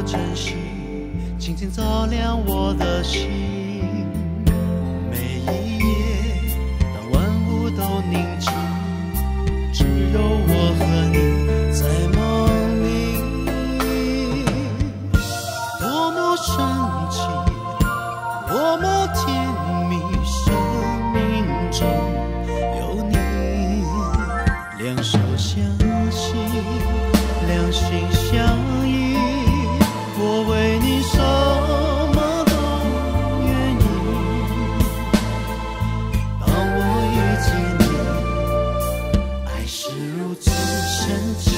我珍惜，轻轻照亮我的心。每一夜，当万物都宁静，只有我和你在梦里。多么神奇，多么甜蜜，生命中有你，两手相牵，两心相依，我为你什么都愿意。当我遇见你，爱是如此神奇。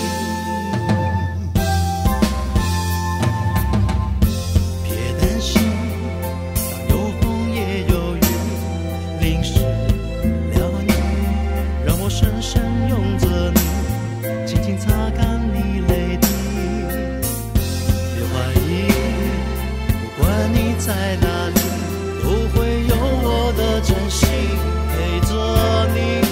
别担心，当有风也有雨，淋湿了你，让我深深拥着你，轻轻擦干你泪滴。别怀疑，不管你在哪里，都会有我的真心陪着你。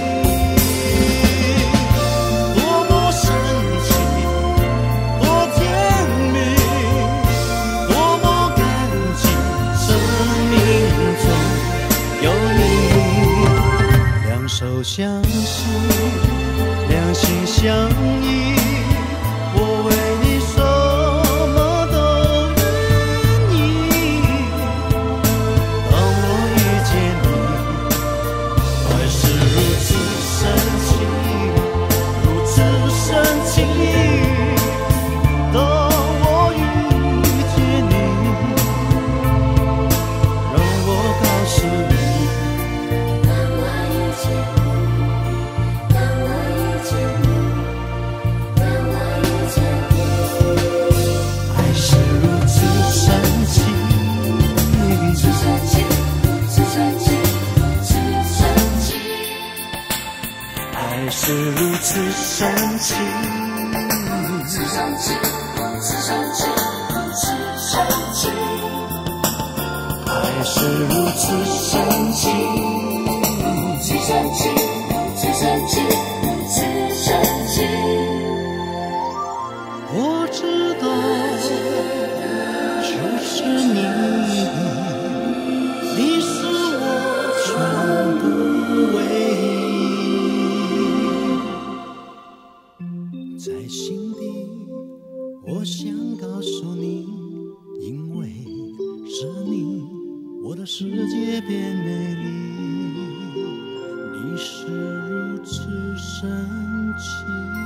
多么神奇，多甜蜜，多么感激，生命中有你，两手相携，两心相依，我为你什么都愿意。当我遇见你，爱是如此神奇，如此神奇。当我遇见你，让我告诉你， 当我遇见你，当我遇见你，当我遇见你， 爱是如此神奇。 是神奇，是神奇，是神奇， 爱是如此神奇。 是神奇，是神奇，是神奇， 爱是如此神奇。 是神奇，是神奇，是神奇。 我知道，就是你，你是我全部唯一。在心底，我想告诉你，因为是你，我的世界变美丽。你是如此神奇。